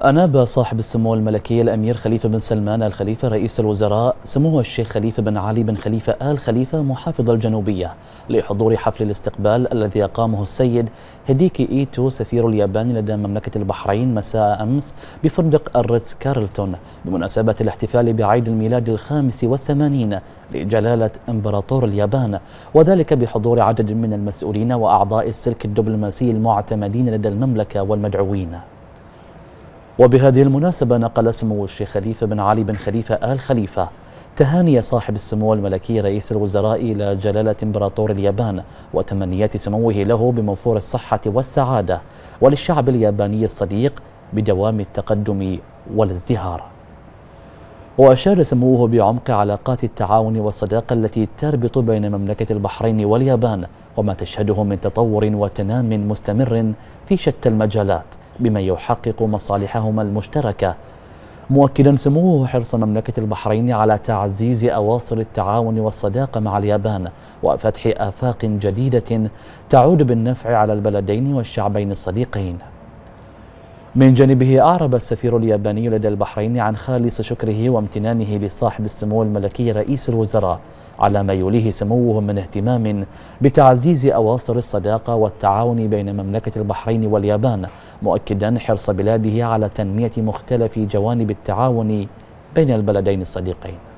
أناب صاحب السمو الملكي الأمير خليفة بن سلمان آل خليفة رئيس الوزراء سموه الشيخ خليفة بن علي بن خليفة آل خليفة محافظ الجنوبية لحضور حفل الاستقبال الذي أقامه السيد هيديكي إيتو سفير اليابان لدى مملكة البحرين مساء أمس بفندق الريتز كارلتون بمناسبة الاحتفال بعيد الميلاد ال85 لجلالة إمبراطور اليابان، وذلك بحضور عدد من المسؤولين وأعضاء السلك الدبلوماسي المعتمدين لدى المملكة والمدعوين. وبهذه المناسبة نقل سمو الشيخ خليفة بن علي بن خليفة آل خليفة تهاني صاحب السمو الملكي رئيس الوزراء إلى جلالة إمبراطور اليابان وتمنيات سموه له بموفور الصحة والسعادة وللشعب الياباني الصديق بدوام التقدم والازدهار. وأشار سموه بعمق علاقات التعاون والصداقة التي تربط بين مملكة البحرين واليابان وما تشهده من تطور وتنام مستمر في شتى المجالات بما يحقق مصالحهما المشتركة، مؤكدا سموه حرص مملكة البحرين على تعزيز أواصر التعاون والصداقة مع اليابان وفتح آفاق جديدة تعود بالنفع على البلدين والشعبين الصديقين. من جانبه أعرب السفير الياباني لدى البحرين عن خالص شكره وامتنانه لصاحب السمو الملكي رئيس الوزراء على ما يوليه سموه من اهتمام بتعزيز أواصر الصداقة والتعاون بين مملكة البحرين واليابان، مؤكدا حرص بلاده على تنمية مختلف جوانب التعاون بين البلدين الصديقين.